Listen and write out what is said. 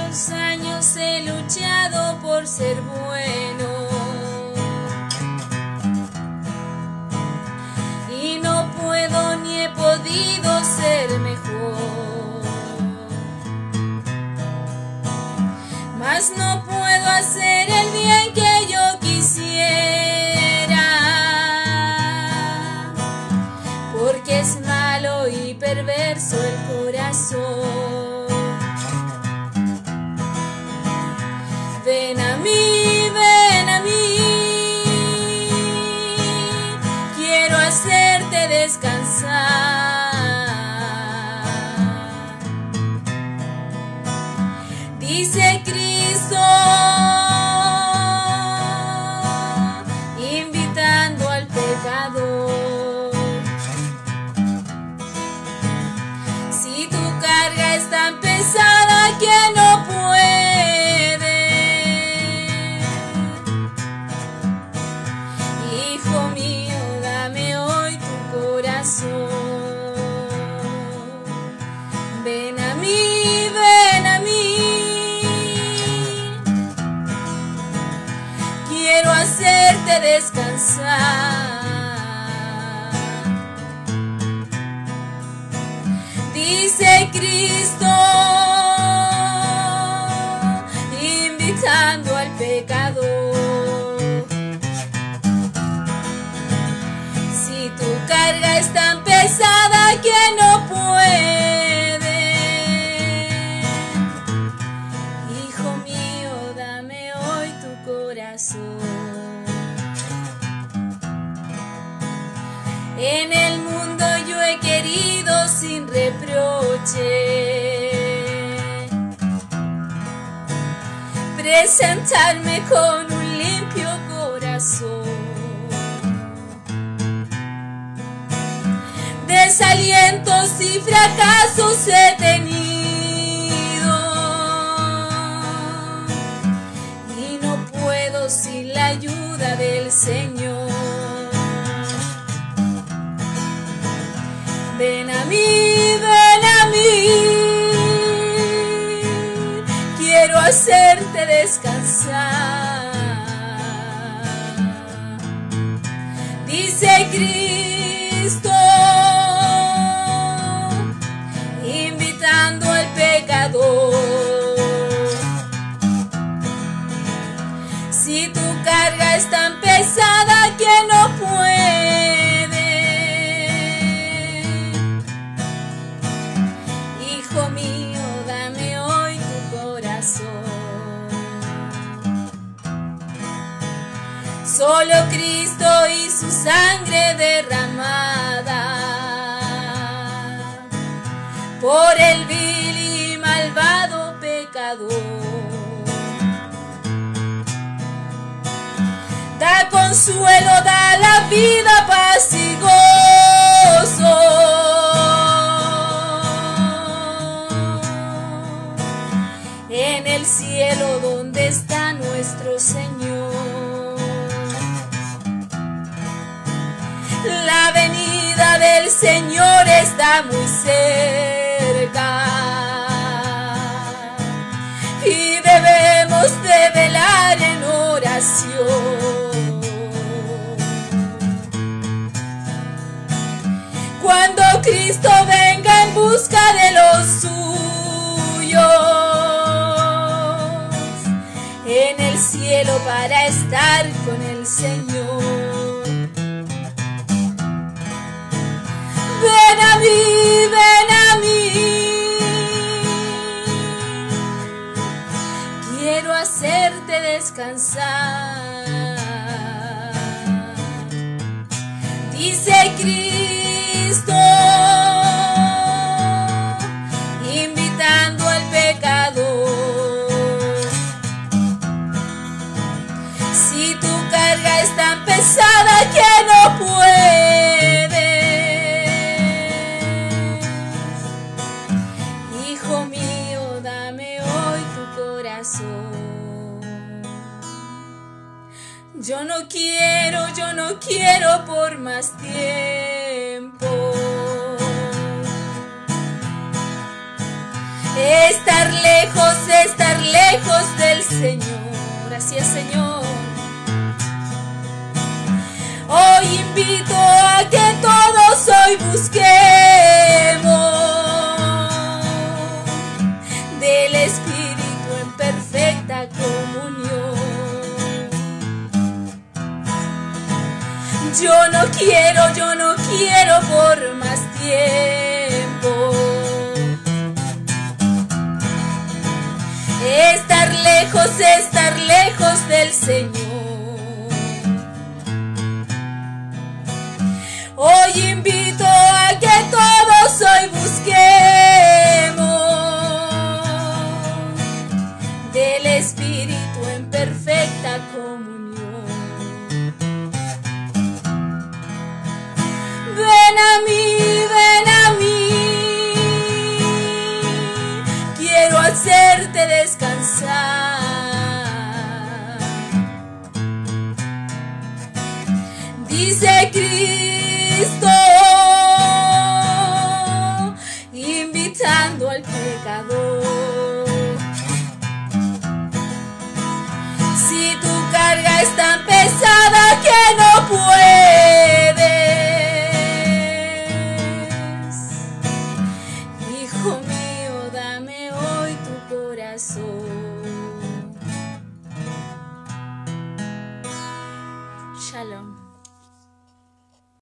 Muchos años he luchado por ser bueno y no puedo ni he podido ser mejor, mas no puedo hacer el bien que yo quisiera, porque es malo y perverso el corazón. Ven a mí, quiero hacerte descansar. Dice Cristo, invitando al pecador. Si tu carga es tan pesada que no puedes, ven a mí, quiero hacerte descansar. Dice Cristo, invitando al pecador. Si tu carga es tan pesada que no puede, hijo mío, dame hoy tu corazón. En el mundo yo he querido sin reproche presentarme con un limpio corazón. Desalientos y fracasos he tenido y no puedo sin la ayuda del Señor. Ven a mí, quiero hacerte descansar. Dice Cristo, invitando al pecador. Si tu carga es tan pesada que no puede, hijo mío, dame hoy tu corazón. Solo Cristo y su sangre derramada por el vil y malvado pecador da consuelo, da la vida, paz y gozo. En el cielo donde está nuestro Señor, la venida del Señor está muy cerca y debemos de velar en oración. Cuando Cristo venga en busca de los suyos en el cielo para estar con el Señor. Ven a mí, quiero hacerte descansar. Dice Cristo, invitando al pecador. Si tu carga es tan pesada que no puedes, hijo mío, dame hoy tu corazón. Yo no quiero por más tiempo estar lejos lejos del Señor. Así es, Señor. Hoy invito a que todos hoy busquemos del Espíritu en perfecta comunión. Yo no quiero por más tiempo estar lejos del Señor. Hoy invito a que todos hoy busquemos del Espíritu en perfecta comunión. Ven a mí, quiero hacerte descansar. Dice Cristo, invitando al pecador. Si tu carga es tan pesada que no puedes, hijo mío, dame hoy tu corazón.